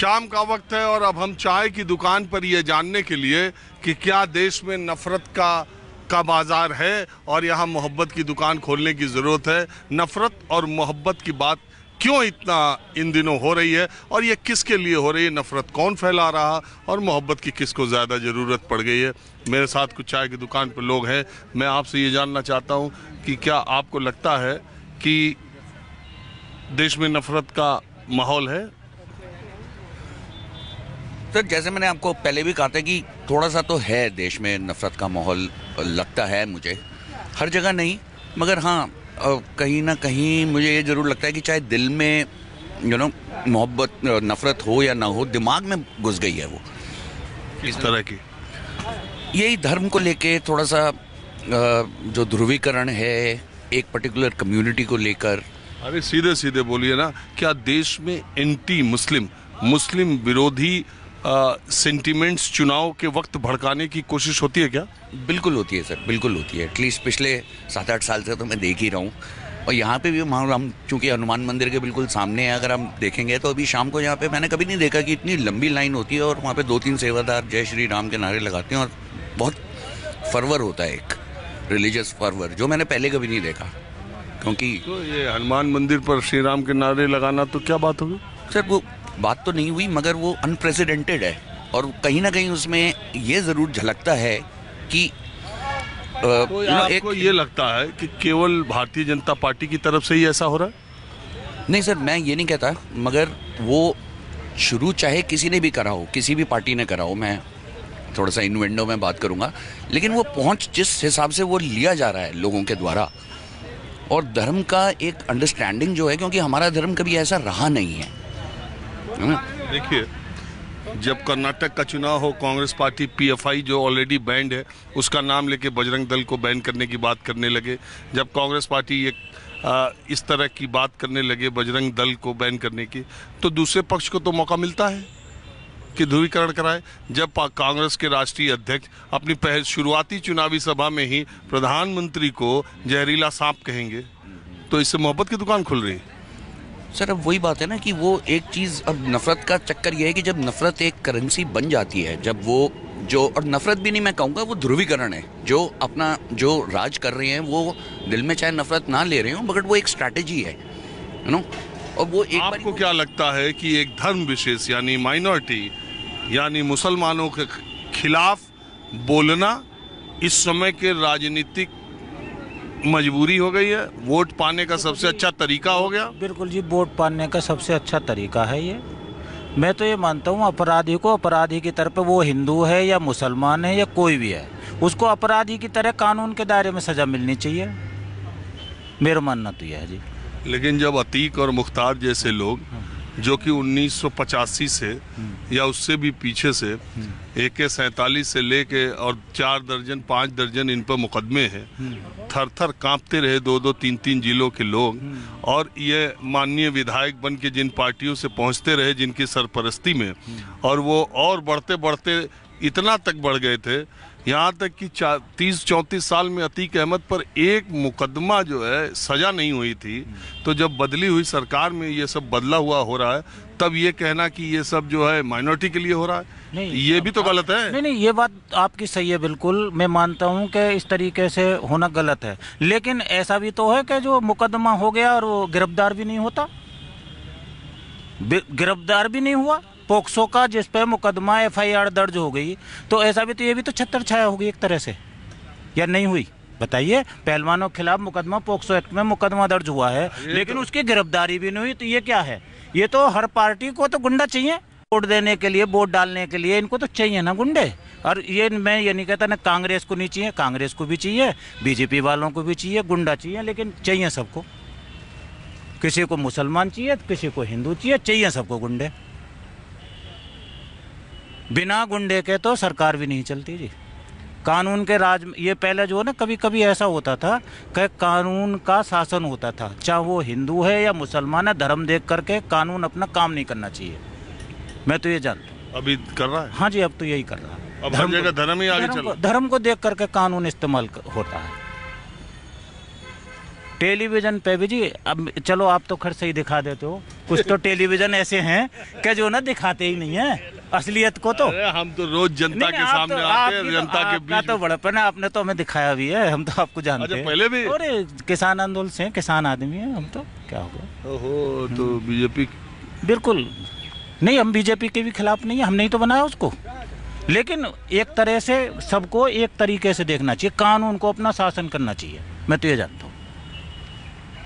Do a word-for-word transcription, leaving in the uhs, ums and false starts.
शाम का वक्त है और अब हम चाय की दुकान पर यह जानने के लिए कि क्या देश में नफरत का का बाजार है और यहाँ मोहब्बत की दुकान खोलने की ज़रूरत है। नफरत और मोहब्बत की बात क्यों इतना इन दिनों हो रही है और ये किसके लिए हो रही है, नफरत कौन फैला रहा और मोहब्बत की किसको ज़्यादा ज़रूरत पड़ गई है। मेरे साथ कुछ चाय की दुकान पर लोग हैं। मैं आपसे ये जानना चाहता हूँ कि क्या आपको लगता है कि देश में नफरत का माहौल है? सर, जैसे मैंने आपको पहले भी कहा था कि थोड़ा सा तो है देश में नफरत का माहौल, लगता है मुझे। हर जगह नहीं, मगर हाँ कहीं ना कहीं मुझे ये ज़रूर लगता है कि चाहे दिल में यू नो मोहब्बत नफरत हो या ना हो, दिमाग में घुस गई है वो। इस तरह की यही धर्म को लेके थोड़ा सा जो ध्रुवीकरण है एक पर्टिकुलर कम्युनिटी को लेकर। अरे सीधे सीधे बोलिए ना, क्या देश में एंटी मुस्लिम मुस्लिम विरोधी सेंटिमेंट्स चुनाव के वक्त भड़काने की कोशिश होती है क्या? बिल्कुल होती है सर, बिल्कुल होती है। एटलीस्ट पिछले सात आठ साल से तो मैं देख ही रहा हूँ। और यहाँ पे भी हम चूँकि हनुमान मंदिर के बिल्कुल सामने है, अगर हम देखेंगे तो अभी शाम को यहाँ पे मैंने कभी नहीं देखा कि इतनी लंबी लाइन होती है और वहाँ पे दो तीन सेवादार जय श्री राम के नारे लगाते हैं और बहुत फरवर होता है, एक रिलीजियस फरवर, जो मैंने पहले कभी नहीं देखा। क्योंकि तो ये हनुमान मंदिर पर श्री राम के नारे लगाना तो क्या बात होगी सर? वो बात तो नहीं हुई, मगर वो अनप्रेसिडेंटेड है और कहीं ना कहीं उसमें ये ज़रूर झलकता है कि तो आपको एक... ये लगता है कि केवल भारतीय जनता पार्टी की तरफ से ही ऐसा हो रहा है? नहीं सर, मैं ये नहीं कहता, मगर वो शुरू चाहे किसी ने भी करा हो, किसी भी पार्टी ने करा हो, मैं थोड़ा सा इनवेंडो में बात करूँगा, लेकिन वो पहुँच जिस हिसाब से वो लिया जा रहा है लोगों के द्वारा, और धर्म का एक अंडरस्टैंडिंग जो है, क्योंकि हमारा धर्म कभी ऐसा रहा नहीं है। देखिए, जब कर्नाटक का चुनाव हो, कांग्रेस पार्टी पीएफआई जो ऑलरेडी बैंड है उसका नाम लेके बजरंग दल को बैन करने की बात करने लगे। जब कांग्रेस पार्टी एक आ, इस तरह की बात करने लगे बजरंग दल को बैन करने की, तो दूसरे पक्ष को तो मौका मिलता है कि ध्रुवीकरण कराए। जब कांग्रेस के राष्ट्रीय अध्यक्ष अपनी पहल शुरुआती चुनावी सभा में ही प्रधानमंत्री को जहरीला सांप कहेंगे, तो इससे मोहब्बत की दुकान खुल रही है। सर, अब वही बात है ना कि वो एक चीज़, अब नफ़रत का चक्कर ये है कि जब नफ़रत एक करेंसी बन जाती है, जब वो जो, और नफ़रत भी नहीं मैं कहूँगा, वो ध्रुवीकरण है, जो अपना जो राज कर रहे हैं वो दिल में चाहे नफ़रत ना ले रहे हो, मगर वो एक स्ट्रैटेजी है, यू नो। और वो एक आपको क्या लगता है कि एक धर्म विशेष यानी माइनॉरिटी यानी मुसलमानों के खिलाफ बोलना इस समय के राजनीतिक मजबूरी हो गई है, वोट पाने का सबसे अच्छा तरीका हो गया? बिल्कुल जी, वोट पाने का सबसे अच्छा तरीका है ये। मैं तो ये मानता हूँ अपराधी को अपराधी की तरफ, वो हिंदू है या मुसलमान है या कोई भी है, उसको अपराधी की तरह कानून के दायरे में सजा मिलनी चाहिए। मेरा मानना तो यह है जी। लेकिन जब अतीक और मुख्तार जैसे लोग जो कि उन्नीस सौ पचासी से या उससे भी पीछे से ए के सैंतालीस से लेके और चार दर्जन पाँच दर्जन इन पर मुकदमे हैं, थर थर कांपते रहे दो दो तीन तीन जिलों के लोग, और ये माननीय विधायक बन के जिन पार्टियों से पहुंचते रहे जिनकी सरपरस्ती में, और वो और बढ़ते बढ़ते इतना तक बढ़ गए थे यहाँ तक कि तीस चौंतीस साल में अतीक अहमद पर एक मुकदमा जो है सजा नहीं हुई थी। तो जब बदली हुई सरकार में ये सब बदला हुआ हो रहा है, तब ये कहना कि ये सब जो है माइनॉरिटी के लिए हो रहा है, नहीं, ये भी तो गलत है। नहीं नहीं, ये बात आपकी सही है, बिल्कुल मैं मानता हूँ कि इस तरीके से होना गलत है, लेकिन ऐसा भी तो है कि जो मुकदमा हो गया और वो गिरफ्तार भी नहीं होता, गिरफ्तार भी नहीं हुआ पोक्सो का, जिस पे मुकदमा एफ आई आर दर्ज हो गई, तो ऐसा भी तो, ये भी तो छत्तर छाया होगी एक तरह से, या नहीं हुई? बताइए, पहलवानों के खिलाफ मुकदमा पोक्सो एक्ट में मुकदमा दर्ज हुआ है, लेकिन तो... उसकी गिरफ्तारी भी नहीं हुई, तो ये क्या है? ये तो हर पार्टी को तो गुंडा चाहिए वोट देने के लिए, वोट डालने के लिए, इनको तो चाहिए ना गुंडे। और ये मैं ये नहीं कहता ना कांग्रेस को नहीं चाहिए, कांग्रेस को भी चाहिए, बीजेपी वालों को भी चाहिए, गुंडा चाहिए, लेकिन चाहिए सबको। किसी को मुसलमान चाहिए, किसी को हिंदू चाहिए, चाहिए सबको गुंडे। बिना गुंडे के तो सरकार भी नहीं चलती जी। कानून के राज, ये पहले जो है ना, कभी कभी ऐसा होता था कि कानून का शासन होता था, चाहे वो हिंदू है या मुसलमान है, धर्म देख करके कानून अपना काम नहीं करना चाहिए। मैं तो ये जानता हूँ। अभी कर रहा है? हाँ जी, अब तो यही कर रहा है। अब हर जगह धर्म ही आगे चल रहा है। धर्म को देख करके कानून इस्तेमाल होता है। टेलीविजन पे भी जी, अब चलो आप तो खैर सही दिखा देते हो, कुछ तो टेलीविजन ऐसे हैं कि जो ना दिखाते ही नहीं है असलियत को। तो अरे हम तो रोज जनता नहीं, के आप सामने तो, आते हैं, आपकी तो- जनता के आपका बीच तो बड़प्पन है, आपने तो हमें दिखाया भी है, हम तो आपको जानते अच्छा, हैं। पहले भी? अरे किसान आंदोलन से हैं, किसान आदमी है हम तो, क्या होगा। ओहो, तो बीजेपी बिल्कुल नहीं, हम बीजेपी के भी खिलाफ नहीं है, हमने ही तो बनाया उसको, लेकिन एक तरह से सबको एक तरीके से देखना चाहिए, कानून को अपना शासन करना चाहिए, मैं तो ये जानता हूँ।